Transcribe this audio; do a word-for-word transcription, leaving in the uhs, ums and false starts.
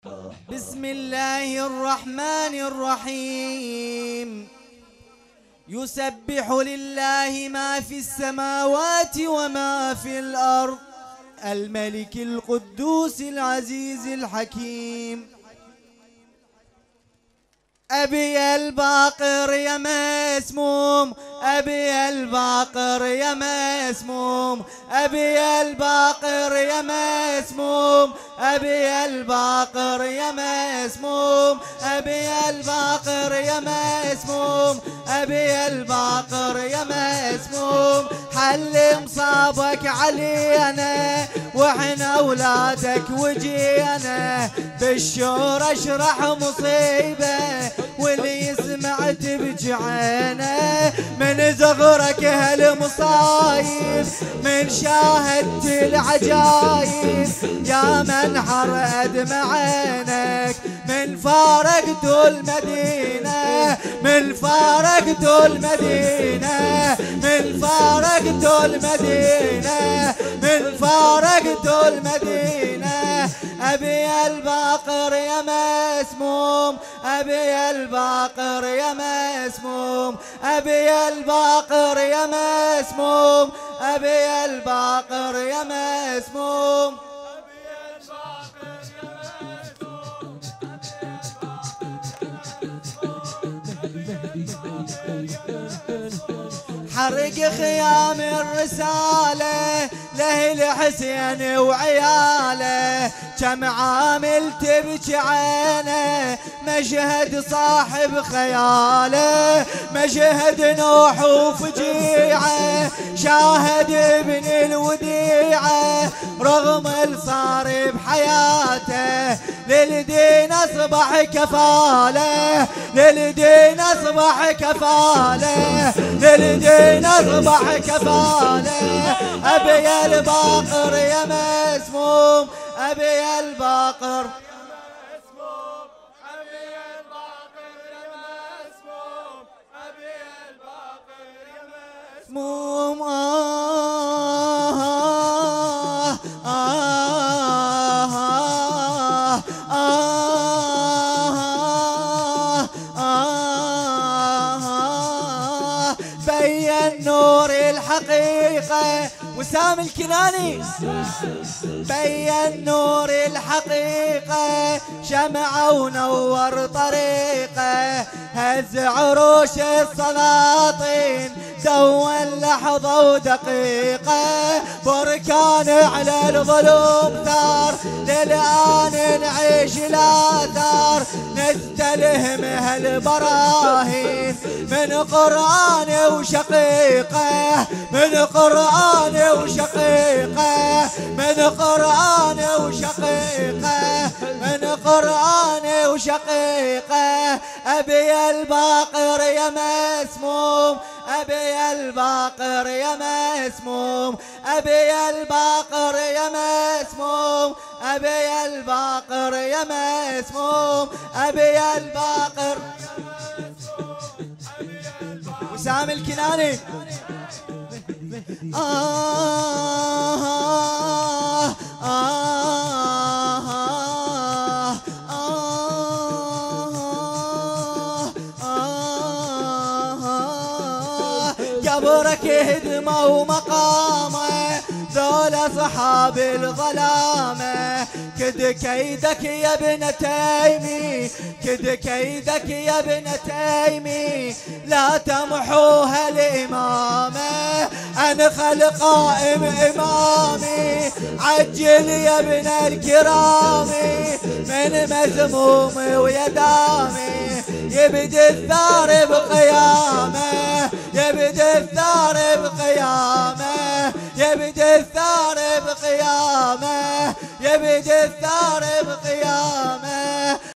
بسم الله الرحمن الرحيم. يسبح لله ما في السماوات وما في الأرض، الملك القدوس العزيز الحكيم. أبي الباقر يا مسموم، أبي الباقر يا مسموم، أبي الباقر يا مسموم، أبي الباقر يا مسموم، أبي الباقر يا مسموم، أبي الباقر يا مسموم. حل مصابك علينا وإحنا أولادك وجينا، بالشور اشرح مصيبة واللي يسمع تبكي عينه. من زغرك هالمصايب من شاهدت العجايب، يا من حرقد معينك من فارقت المدينة، من فارقت المدينة، من فارقت المدينة، من فارقت المدينة. أبي الباقر يا مسموم، أبي الباقر يا مسموم، أبي الباقر يا مسموم، أبي الباقر يا مسموم. حرق خيام الرسالة له الحسين وعياله، كم عامل تبكي عينه مشهد صاحب خياله، مشهد نوح وفجيعه شاهد ابن الوديعه، رغم الصار بحياته للدين اصبح كفاله، للدين اصبح كفاله، للدين اصبح كفاله. أبي الباقر يا مسموم، أبي الباقر يا مسموم، أبي الباقر يا مسموم، أبي الباقر يا مسموم. آه آه آه آه آه. بين نور الحقيقة وسام الكناني، بين نور الحقيقة شمعة ونور طريقه، هز عروش السلاطين سوى لحظة ودقيقة، بركان على الظلوم ثار للآن نعيش الآثار، نستلهم هالبراهين من قرآن وشقيقه، من قرآن وشقيقه، من قرآن وشقيقه، من قرآن وشقيقه. أبي الباقر يا مسموم، أبي الباقر يا مسموم، أبي الباقر يا مسموم، أبي الباقر يا مسموم، أبي الباقر. وسام الكناني. آه آه آه آه. قبرك هدمه ومقامه ذول أصحاب الظلامة، كد كيدك يا ابن تيمي، كد كيدك يا ابن تيمي، لا تمحوها الإمامة، أنخل قائم إمامي، عجل يا ابن الكرام من مذموم ويدامي، يبدي الثار بقيامه، يبدي الثار بقيامه، يبدي الثار بقيامه، يبدي الثار بقيامه.